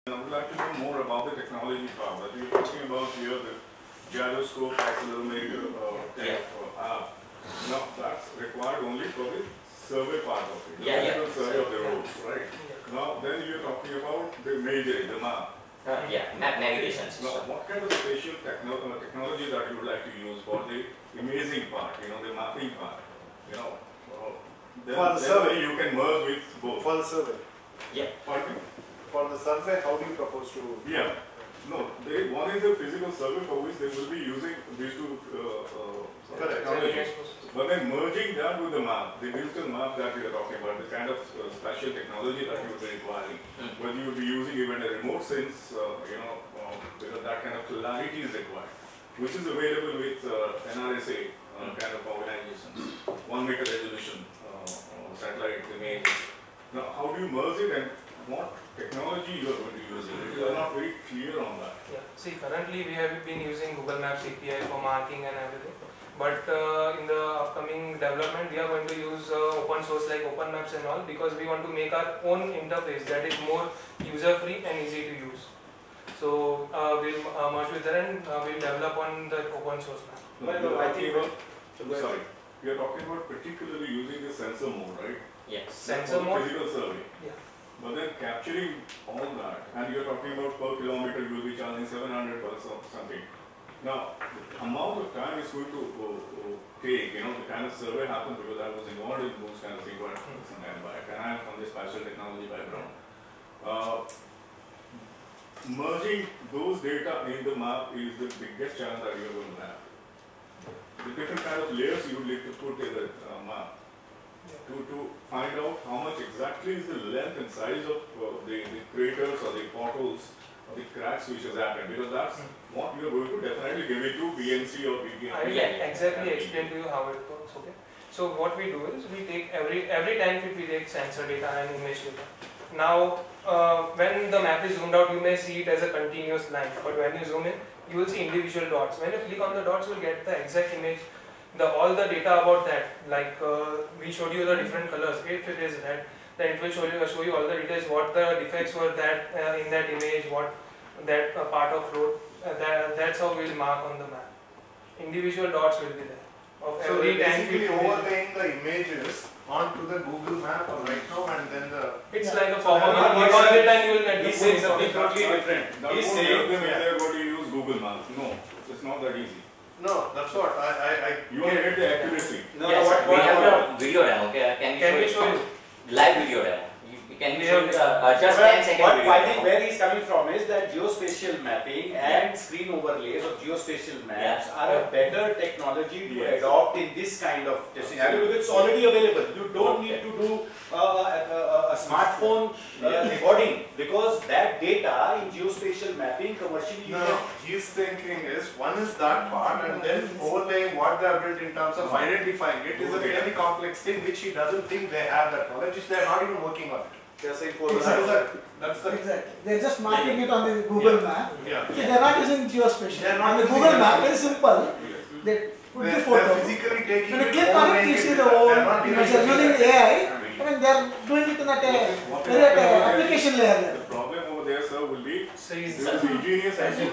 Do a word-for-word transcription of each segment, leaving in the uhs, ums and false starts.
I would like to know more about the technology part that you're talking about here, the gyroscope, accelerometer, uh, kind of uh, app. Now that's required only for the survey part of it, the yeah, physical yeah. survey of the roads, right? Now then you're talking about the major, the map. Uh, yeah, map navigation system. Now what kind of spatial techno uh, technology that you would like to use for the imaging part, you know, the mapping part, you know? Uh, then, for the then survey, you can merge with both. for the survey. Yeah. Pardon me? For the survey, how do you propose to? Yeah. No, they, one is the physical survey for which they will be using these two uh, uh, Correct. technologies. But then merging that with the map, the digital map that we are talking about, the kind of uh, spatial technology that you will be requiring, Mm. whether you will be using even a remote sense, uh, you know, uh, because that kind of clarity is required, which is available with uh, N R S A uh, kind of organizations, one meter resolution uh, uh, satellite image. Now, how do you merge it and what technology you are going to use? You are not very clear on that. Yeah. See, currently we have been using Google Maps A P I for marking and everything. But uh, in the upcoming development, we are going to use uh, open source like Open Maps and all, because we want to make our own interface that is more user-free and easy to use. So uh, we'll uh, merge with that and uh, we'll develop on the open source map. No, Well, you are I talking think- about, sorry, you are talking about particularly using the sensor mode, right? Yes. Sensor For mode. physical survey. Yeah. But then capturing all that, and you are talking about per kilometer you will be charging seven hundred or so- something. Now, the amount of time is going to uh, uh, take, you know, the kind of survey happened because I was involved in those kind of things quite some time back, and I am from the spatial technology background. Uh, merging those data in the map is the biggest challenge that you are going to have. The different kind of layers you would need to put in the uh, map. To, to find out how much exactly is the length and size of uh, the, the craters or the potholes or the cracks which has happened, because that's what you are going to definitely give it to B N C or B P N. I will Yeah, yeah. exactly explain to you how it works. Okay. So what we do is we take every every ten feet we take sensor data and image data. Now uh, when the map is zoomed out, you may see it as a continuous line, but when you zoom in, you will see individual dots. When you click on the dots, you will get the exact image. The all the data about that, like uh, we showed you the different colors. If it is red, then it will show you show you all the details, what the defects were that uh, in that image, what that uh, part of road. Uh, that, that's how we'll mark on the map. Individual dots will be there of So every we're ten basically feet. overlaying the images onto the Google map right now, and then the. It's Yeah. like a So pop-up. they're not You click on using- it and you will get the He's full saying something information. totally different. That He's won't saying, help them if yeah. they are going to use Google Maps. No, it's not that easy. No, that's what I I. I You want to get the accuracy. no, Yes, what, we what, have what, a video demo. Okay, can you Can we show show it? you? Live video demo. You, you can We show have- it, uh, uh, just Well, ten second what video I think demo. where he's coming from is that geospatial mapping and screen overlays of geospatial maps Yeah. are a better technology to Yes. adopt in this kind of scenario because it's already available. You don't need to do uh, a, a, a smartphone uh, recording because that data in geospatial mapping commercially you No, can. he's thinking is one is that part, and then overlaying what they have built in terms of identifying it is a fairly complex thing which he doesn't think they have that knowledge, which they are not even working on it. They are saying for Exactly. that, that's the Exactly. They're just marking it on the Google map. yeah. See, they're not using geospatial. They're not on the using Google map, geospatial. very simple. They put They're, the they're photo. physically taking When you it, click on it, overlaying you see with the that. whole They're not image. even They're using using A I. I mean, they're doing it in a What very at a will happen application is- layer. The problem over there, sir, will be So is this is ingenious and Yes.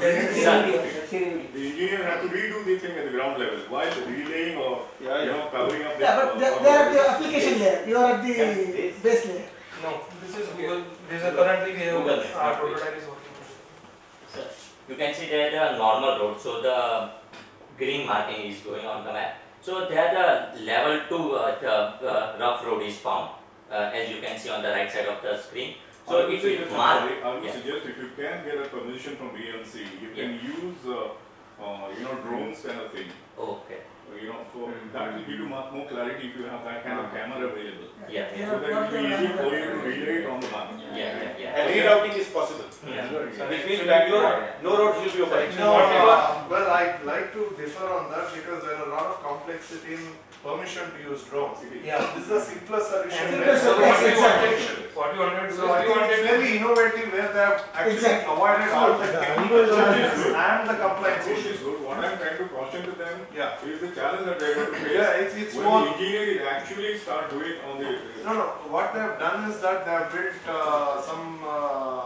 the engineer have to redo the thing at the ground level while relaying or Yeah, you yeah. know covering up the. Yeah, but they're, they're at the application layer. You are at the Yeah. base layer. no. This is Google. This is currently we have Google. our prototype is working. So you can see there the normal road. So the green marking is going on the map. So there the level two uh, the uh, rough road is found, uh, as you can see on the right side of the screen. I So would if you suggest, mark, sorry, I would yeah. suggest if you can get a permission from B M C, you can use uh, uh, you know drones kind of thing. okay, You know, for Mhm. that will give you much more clarity if you have that kind of camera available. yeah, yeah, So that it will be easy for you to relay it on the map. yeah, yeah, yeah. And rerouting is possible. Yeah. So Which it means will Bangalore, be- no roads will be open. So whatever- uh, well, I'd like to differ on that because there are a lot of complexity in permission to use drones. Yeah. This is a simpler solution. And where so there is what we exactly. wanted- What we wanted to do So is I we think wanted it's to very innovative where they have actually Exactly. avoided all the technical challenges and the compliance Which issues. is good. What I'm trying to caution to them Yeah. is the challenge that they're going to face. Yeah, it's, it's When more. the engineers actually start doing on the No, no. What they have done is that they have built uh, some uh, uh,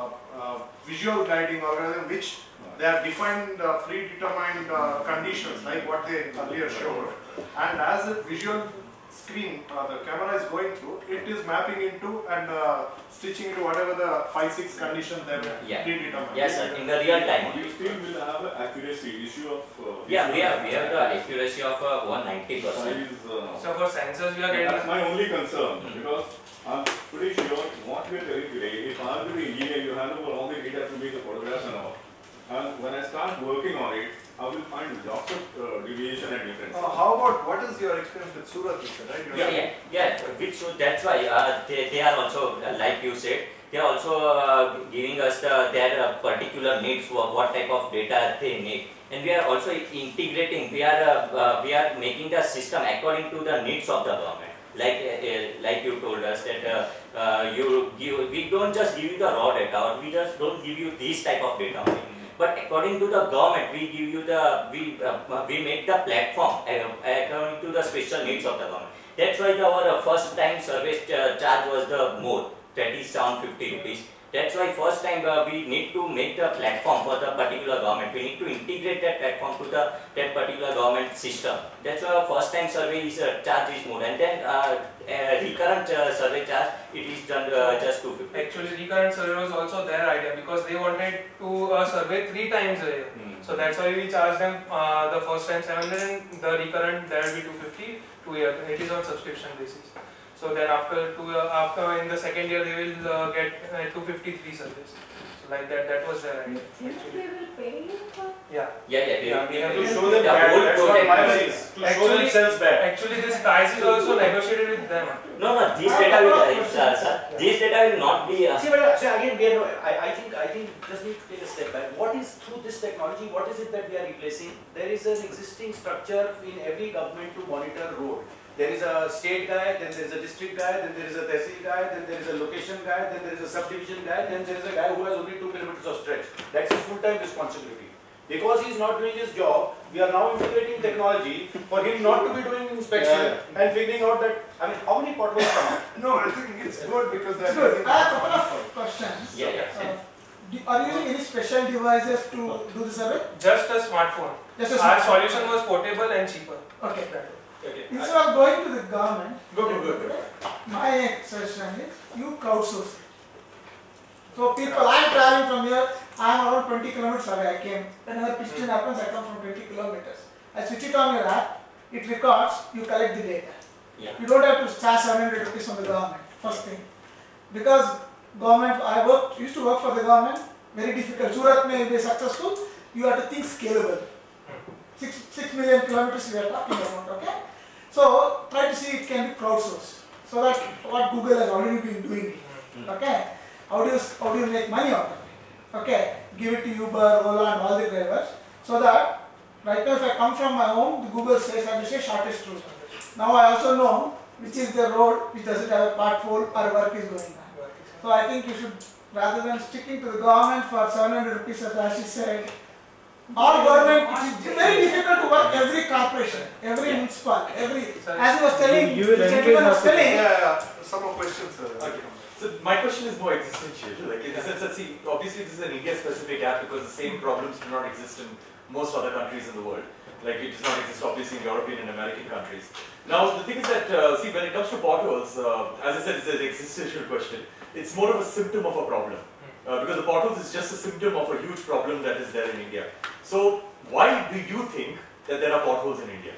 uh, visual guiding algorithm which they have defined uh, predetermined uh, conditions like what they earlier showed, and as the visual screen uh, the camera is going through, it is mapping into and uh, stitching into whatever the five six conditions they have Yeah. predetermined. Yes, sir. In the real time. You still will have an accuracy issue of. Uh, Yeah, we have we have the accuracy of uh, one hundred ninety percent. Size, uh, So for sensors, we are that's getting. my only concern because I'm pretty sure what we are telling today, if I'm the engineer, you hand over all the data to me, the photographs and all. And when I start working on it, I will find lots of uh, deviation and difference. Uh, how about what is your experience with Surat, right? You're Yeah, yeah, yeah. Which so that's why uh, they, they are also uh, like you said, they are also uh, giving us the, their uh, particular needs, what, what type of data they need, and we are also integrating. We are uh, uh, we are making the system according to the needs of the government. Like uh, uh, like you told us that uh, uh, you give, we don't just give you the raw data, or we just don't give you this type of data only. But according to the government, we give you the we uh, we make the platform uh, according to the special needs of the government. That's why the, our uh, first time service uh, charge was the more, that is seven hundred fifty rupees. That's why first time uh, we need to make the platform for the particular government. We need to integrate that platform to the that particular government system. That's why our first time service uh, charge is more, and then uh, uh, recurrent uh, survey charge it is done uh, just two hundred fifty. Actually, recurrent survey was also their idea because they wanted to uh, survey three times a year. Hmm. So that's why we charge them uh, the first time seven hundred and the recurrent there will be two hundred fifty two year. It is on subscription basis. So then after two uh, after in the second year they will uh, get uh, two hundred fifty-three surveys. So like that, that was their idea. They will pay you for. Yeah. Yeah, yeah, Yeah, we, we have we, To to show them the bad, whole that's what project. my is. To show Actually- themselves bad. Actually, this price is also negotiated with them. No, no, this data will uh, sir, sir, this data will not be. Uh, See, but see, again, we are, no- I, I think, I think, just need to take a step back. What is through this technology? What is it that we are replacing? There is an existing structure in every government to monitor road. There is a state guy, then there is a district guy, then there is a tehsil guy, then there is a location guy, then there is a subdivision guy, then there is a guy who has only two kilometers of stretch. That's his full-time responsibility. Because he is not doing his job, we are now integrating technology for him not to be doing inspection Yeah. and figuring out that, I mean, how many potholes come out? No, I think it's good because It's they're good. using I have a couple of questions. yeah, yeah. Uh, do- Are you using any special devices to do the survey? Just a smartphone. Just a Our smartphone. solution was portable and cheaper. Okay. Okay. Instead of going to the government, Good, good, good, good. my suggestion is you crowdsource. So people, I am traveling from here, I am around twenty kilometers away. I came, whenever piston happens, I come from twenty kilometers. I switch it on your app, it records, you collect the data. Yeah. You don't have to charge seven hundred rupees from the government, first thing. Because government, I worked, used to work for the government, very difficult. Surat may be successful, you have to think scalable. Six, six million kilometers we are talking about, okay? So try to see it can be crowdsourced. So that what Google has already been doing, okay? How do you, how do you make money out of it? Okay, give it to Uber, Ola and all the drivers. So that right now if I come from my home, the Google says I will say shortest route. Now I also know which is the road which doesn't have a pothole or work is going on. So I think you should, rather than sticking to the government for seven hundred rupees as Ashish said, all government, it is very difficult to work every corporation, every municipal, every, as he was telling, You will the encourage gentleman was hospital. telling, Yeah, yeah, some more questions. Uh, Okay. So my question is more existential, like in the sense that, see, obviously this is an India-specific app because the same problems do not exist in most other countries in the world. Like it does not exist obviously in European and American countries. Now the thing is that, uh, see, when it comes to potholes, uh, as I said, it's an existential question. It's more of a symptom of a problem. Uh, because the potholes is just a symptom of a huge problem that is there in India. So why do you think that there are potholes in India?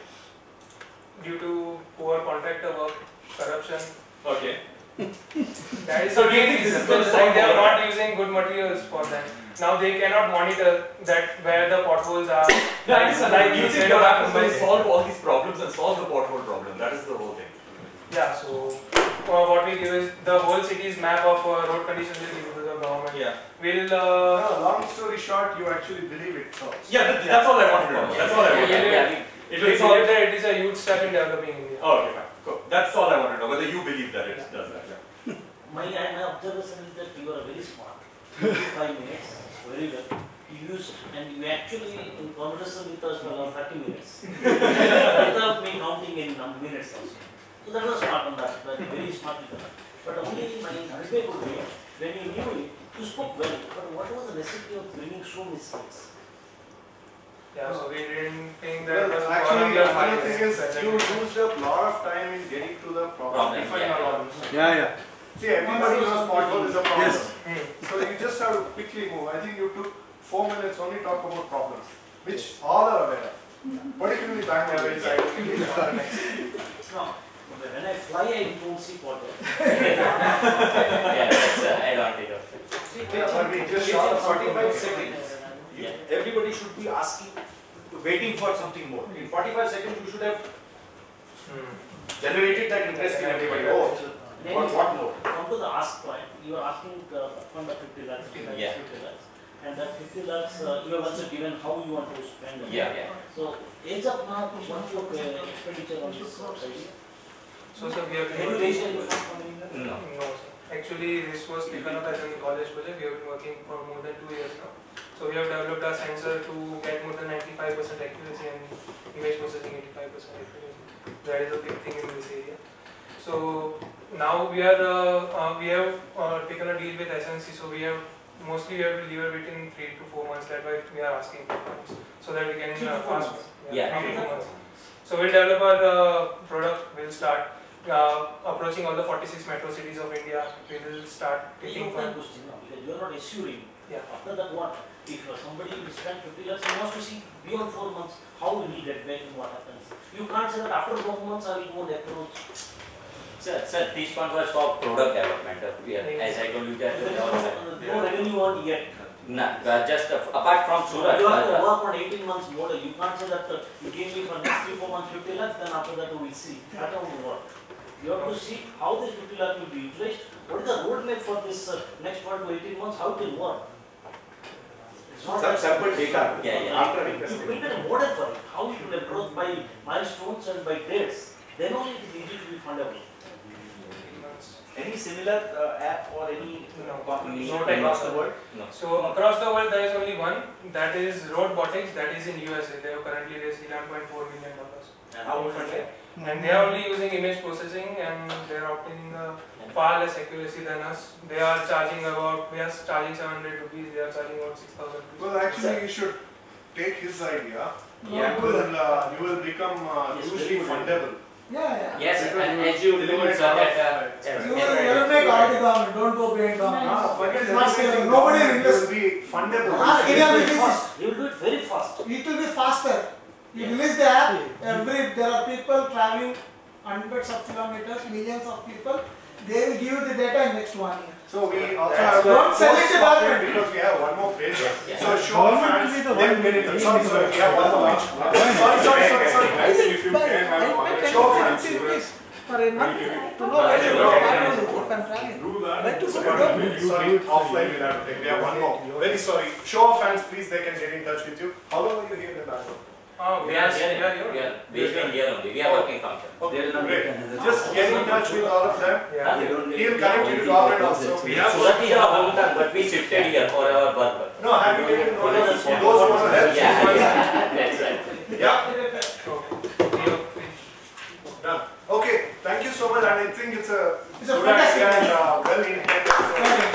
Due to poor contractor work, corruption. Okay. That is So the do you main think this reason. is gonna Like solve they are all not using good materials for them. Now they cannot monitor that where the potholes are. No, I Like, understand. like Do you you think said what about happens when you Mumbai. solve all these problems and solve the pothole problem? That is the whole thing. Yeah, so uh, what we give is the whole city's map of uh, road conditions will give to the government. Yeah. We'll uh, no, long story short, you actually believe it solves. Yeah, that, that's all I wanted to know. That's all I Yeah, wanted to know. yeah, we- It we will solve. believe that it is a huge step in developing India. Oh, okay, fine. Cool. That's all I wanted to know. Whether you believe that it does that. Yeah. My, my observation is that you are very smart. twenty-five minutes, very well. You used and you actually in conversation with us for around thirty minutes without me counting in num- minutes also. So that was smart on that, but very smart with that. But only my feedback would be when you knew it, You spoke well, but what was the necessity of bringing so many skills? Yeah, so we didn't think that Well, was actually, one of the another thing is factors. you used up a lot of time in getting to the problem. Problem, Define yeah. a problem. Yeah, yeah. See, everybody knows pothole is a problem. Yes. Hmm. So you just have to quickly move. I think you took four minutes only talk about problems, which all are aware of. Particularly Bangalore. Yeah, No, when I fly, I don't see water. Yeah, that's an advantage of it. See, Yeah, but we just within shot a forty-five photo. seconds, you- Yeah. everybody should be asking, waiting for something more. In forty-five seconds, you should have Hmm. generated that interest in everybody. Oh, Then what, you what more? come to the ask point. You are asking uh, fund of fifty lakhs, fifty lakhs, Yeah. fifty lakhs. And that fifty lakhs, uh, you have also given how you want to spend it. Yeah, yeah. So, age up now, what's your uh, expenditure on this idea? So, sir, we have been Have you working- raised any fund from anywhere? No. No, sir. Actually, this was taken up as a college project. We have been working for more than two years now. So we have developed a sensor to get more than ninety-five percent accuracy and image processing eighty-five percent accuracy. That is a big thing in this area. So now we are uh, uh, we have uh, taken a deal with S N C. So we have mostly we have to deliver it in three to four months. That's why we are asking for funds so that we can Three to uh, four fast. months? Yeah. three to four months. So we'll develop our uh, product. We'll start uh, approaching all the forty-six metro cities of India. We will start You taking can funds. question now, because you are not assuring. Yeah. After that, what? If uh, somebody will spend fifty lakhs, he wants to see beyond four months, how will he get back and what happens? You can't say that after four months I will go and approach. Sir, sir, this one was for product development. Uh, we are, as I told you that. There is uh, no, no revenue on yet. No, uh, just uh, apart from Surat. You have to uh, work on eighteen months model. You can't say that uh, you gave me for next three, four months fifty lakhs, then after that we will see. That won't work. You have to see how this fifty lakhs will be utilized. What is the roadmap for this uh, next one to eighteen months? How it will work? It's not Some that sample data. Yeah, yeah. After You investing. prepare a model for it. How it will approach by milestones and by dates. Then only it is easy to be fundable. Any similar uh, app or any No. company No across the technology. world? No. So across the world there is only one, that is Robotics, that is in U S A. They have currently raised eleven point four million dollars. And how much is that? And they are only using image processing and they are obtaining a far less accuracy than us. They are charging about, we are charging seven hundred rupees, they are charging about six thousand rupees. Well, actually, you should take his idea. Yeah. You will, uh, you will become uh, Yes, hugely very good. fundable. Yeah, yeah. Yes, Because and you as you eliminate told, sir, all that. of- Uh, You will eliminate all the government, don't go behind government. Ah, forget It's not everything. scalable. Nobody will You invest. will be fundable. Ask any of the Very business. fast. You will do it very fast. It will be faster. You release the app, every, there are people traveling hundreds of kilometers, millions of people, they will give you the data in next one year. So we also That's have Don't sell it to software government. because we have one more page. Yeah. So show of Government hands, will be the then one minute. making Sorry, the sorry, we have one more page. Sorry, sorry, sorry, sorry. Guys, if you can have I one pay Show of hands. fifty rupees for a month to No, know where to no, go, no, where no, to no. go, if I'm traveling. do that. Like to so go to that government. you Sorry, do it. offline we'll have to take. We have one more. Very sorry. Show of hands, please. They can get in touch with you. How long are you here in Bangalore? Oh, We are here, we are we here. are based in here only. We are working from here. Okay, great. Just get in touch with all of them. Yeah. He'll connect you to government also. We have Surat is our hometown, but we shifted here for our work. No, happy to know those who want to help. Yeah, that's right. Yeah. Okay. We have finished. Done. Okay, thank you so much, and I think it's a It's a good fantastic idea and uh, well intended. So